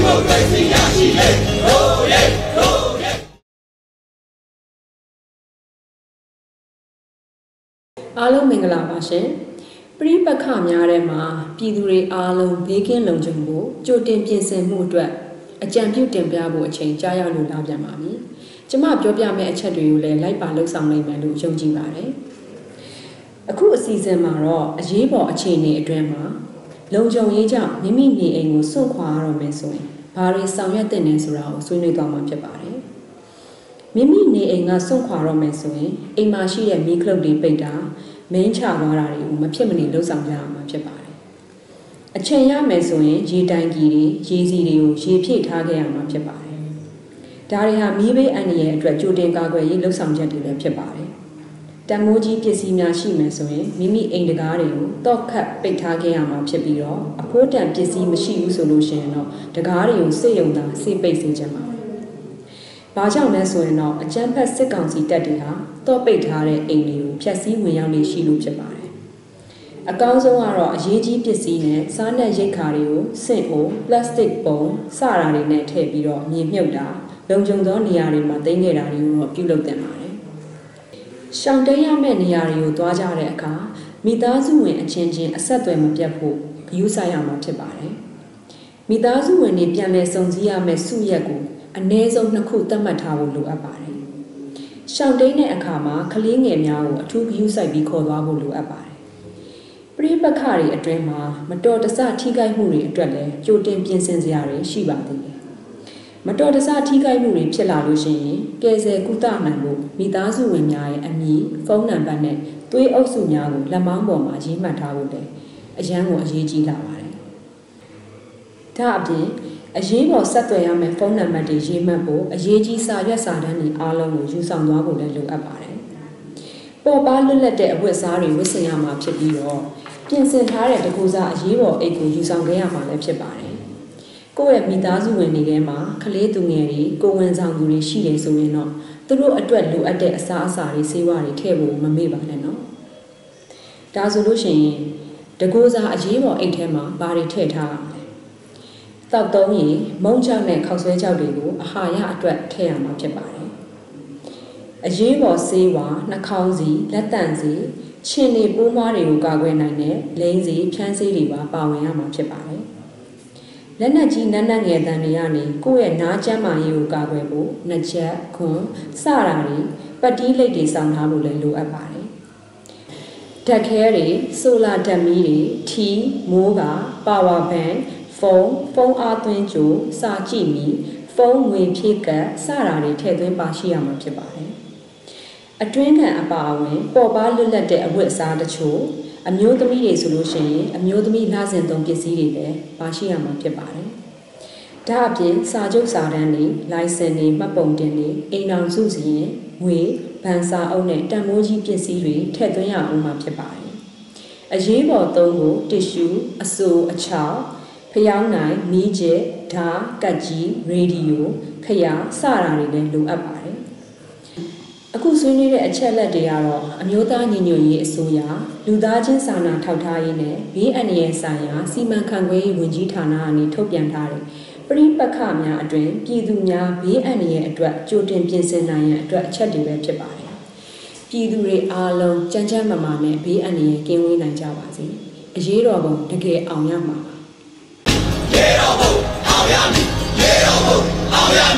အားလုံးမင်္ဂလာပါရှင်ပရိပက္ခများထဲမှာပြည်သူတွေအားလုံးဘေးကင်းလုံခြုံဖို့ကြိုတင်ပြင်ဆင်မှုအတွက်အကြံပြုတင်ပြဖို့အချိန်ကြာရောက်လို့လာပြန်ပါပြီ။ကျွန်မပြောပြမယ့်အချက်တွေကိုလည်းလိုက်ပါလှုပ်ဆောင်နိုင်မယ်လို့ယုံကြည်ပါတယ်။အခုအစီအစဉ်မှာတော့အရေးပေါ်အခြေအနေအတွင်းမှာလုံခြုံရေးကြောင့်မိမိနေအိမ်ကိုစွန့်ခွာရတော့မယ်ဆိုရင်ဘာတွေဆောင်ရွက်သင့်လဲဆိုတာကိုဆွေးနွေးသွားမှာဖြစ်ပါတယ်။မိမိနေအိမ်ကစွန့်ခွာရမယ်ဆိုရင်အိမ်မှာရှိတဲ့မီးကလုတ်တွေပိတ်တာမင်းချသွားတာတွေကိုမဖြစ်မနေလှုပ်ဆောင်ကြရမှာဖြစ်ပါတယ်။အချိန်ရမယ်ဆိုရင်ရေတိုင်ကြီးတွေရေစီတွေကိုရေဖြည့်ထားခဲ့ရမှာဖြစ်ပါတယ်။ဒါတွေဟာမီးဘေးအန္တရာယ်အတွက်ကြိုတင်ကာကွယ်ရေးလှုပ်ဆောင်ချက်တွေလည်းဖြစ်ပါတယ်။တံမိုးကြီးပစ္စည်းများရှိမယ်ဆိုရင်မိမိအိမ်တကားတွေကိုတော့ခတ်ပိတ်ထားခဲ့ရမှာဖြစ်ပြီးတော့အဖိုးတန်ပစ္စည်းမရှိဘူးဆိုလို့ရှိရင်တော့တကားတွေကိုစိတ်ယုံတာစိတ်ပိတ်စေချင်ပါတယ်။ဘာကြောင့်လဲဆိုရင်တော့အကျန်းဖက်စစ်ကောင်စီတပ်တွေဟာတော့ပိတ်ထားတဲ့အိမ်တွေကိုဖျက်ဆီးဝင်ရောက်နေရှိလို့ဖြစ်ပါတယ်။အကောင်းဆုံးကတော့အရေးကြီးပစ္စည်းနဲ့စားနပ်ရိက္ခာတွေကိုစင့်အိုပလတ်စတစ်ပုံစတာတွေနဲ့ထည့်ပြီးတော့မြေမြုပ်တာလုံခြုံသောနေရာတွေမှာတင်ခဲ့တာတွေကိုတော့ပြုလုပ်သင့်ပါတယ်။ရှောင်တိန်ရမယ့်နေရာတွေကိုသွားကြတဲ့အခါမိသားစုဝင်အချင်းချင်းအဆက်အသွယ်မပြတ်ဖို့ဂရုစိုက်ရမှာဖြစ်ပါတယ်။မိသားစုဝင်တွေပြန်လည်စုံစည်းရမယ့်စုရက်ကိုအနည်းဆုံး2ခုသတ်မှတ်ထားဖို့လိုအပ်ပါတယ်။ရှောင်တိန်တဲ့အခါမှာကလေးငယ်များကိုအထူးဂရုစိုက်ပြီးခေါ်သွားဖို့လိုအပ်ပါတယ်။ပရိပက္ခတွေအတွင်းမှာမတော်တဆထိခိုက်မှုတွေအတွက်လည်းကြိုတင်ပြင်ဆင်စရာတွေရှိပါသေးတယ်။မတော်တဆထိခိုက်မှုတွေဖြစ်လာလို့ရှိရင်ကယ်ဆယ်ကုသနိုင်ဖို့မိသားစုဝင်များရဲ့အမည်ဖုန်းနံပါတ်နဲ့သွေးအုပ်စုများကိုလက်မောင်းပေါ်မှာရေးမှတ်ထားဖို့လည်းအရန်ကိုအရေးကြီးလာပါတယ်။ဒါအပြင်အရေးပေါ်ဆက်သွယ်ရမယ့်ဖုန်းနံပါတ်တွေရေးမှတ်ဖို့အရေးကြီးစာရွက်စာတမ်းတွေအားလုံးကိုယူဆောင်သွားဖို့လည်းလိုအပ်ပါတယ်။ပေါ်ပါလွတ်လပ်တဲ့အဝတ်အစားတွေဝတ်ဆင်ရမှာဖြစ်ပြီးတော့ပြင်ဆင်ထားတဲ့တကူစားအရေးပေါ်အိတ်ကိုယူဆောင်ခဲ့ရမှာလည်းဖြစ်ပါတယ်။ကိုယ့်ရဲ့မိသားစုဝင်တွေထဲမှာကလေးသူငယ်တွေကိုဝန်ဆောင်သူတွေရှိတယ်ဆိုရင်တော့သူတို့အတွက်လိုအပ်တဲ့အစားအစာတွေဆေးဝါးတွေထည့်ဖို့မမေ့ပါနဲ့နော်။ဒါဆိုလို့ရှိရင်တကူစားအရေးပေါ်အိတ်ထဲမှာဘာတွေထည့်ထားရမလဲ။တောက်သုံးရင်မုံချောက်နဲ့ခောက်ဆွဲချောက်တွေကိုအာဟာရအတွက်ထည့်ရမှာဖြစ်ပါတယ်။အရေးပေါ်ဆေးဝါးနှာခေါင်းစီလက်တန့်စီခြင်တွေပိုးမွားတွေကိုကာကွယ်နိုင်တဲ့လိမ်းစီဖြန်းဆေးတွေပါဝင်ရမှာဖြစ်ပါတယ်။လက်နက်ကြီးနက်နက်ငယ်တန်တွေကနေကိုယ့်ရဲ့နားကျန်းမာရေးကိုကာကွယ်ဖို့နှချက်ခွန်စတာတွေပတ်တီးလိပ်တွေဆောင်ထားဖို့လည်းလိုအပ်ပါတယ်။ဓာတ်ခဲတွေဆိုလာဓာတ်မီးတွေထီမိုးကပါဝါဘန်ဖုန်းအားသွင်းကြိုစာကြည့်မီဖုန်းငွေဖြည့်ကတ်စတာတွေထည့်သွင်းပါရှိရမှာဖြစ်ပါတယ်။အတွင်းခံအပါအဝင်ပေါ်ပါလွတ်လပ်တဲ့အဝတ်အစားတချို့အမျိုးသမီးတွေဆိုလို့ရှိရင်အမျိုးသမီးလစဉ်သုံးပစ္စည်းတွေလည်းပါရှိရမှာဖြစ်ပါတယ်။ဒါအပြင်စာချုပ်စာတမ်းတွေလိုင်စင်တွေမှတ်ပုံတင်တွေအိမ်အောင်စုစီရင်ငွေဘဏ်စာအုပ်နဲ့တန်မိုးကြီးပစ္စည်းတွေထည့်သွင်းရအောင်မှာဖြစ်ပါတယ်။အရေးပေါ်သုံးဖို့တစ်ရှူအဆိုအချောက်ဖျောင်းနိုင်မီးကျဲဓာတ်ကတ်ကြီးရေဒီယိုခရစတာတွေလည်းလိုအပ်ပါတယ်။အခုဆွေးနွေးတဲ့အချက်လက်တွေကတော့အမျိုးသားညီညွတ်ရေးအစိုးရလူသားချင်းစာနာထောက်ထားရေးနဲ့ဘေးအန္တရာယ်ဆိုင်ရာစီမံခန့်ခွဲရေးဝန်ကြီးဌာနကနေထုတ်ပြန်ထားတဲ့ပရိပက္ခများအတွင်ပြည်သူများဘေးအန္တရာယ်အတွက်ကြိုတင်ပြင်ဆင်နိုင်ရန်အတွက်အချက်တွေပဲဖြစ်ပါတယ်။ပြည်သူတွေအားလုံးကြမ်းကြမ်းမာမာနဲ့ဘေးအန္တရာယ်ကင်းဝေးနိုင်ကြပါစေ။အရေးတော်ပုံတကယ်အောင်ရမှာပါ။ရေတော်ပုံအောင်ရမည်ရေတော်ပုံအောင်ရ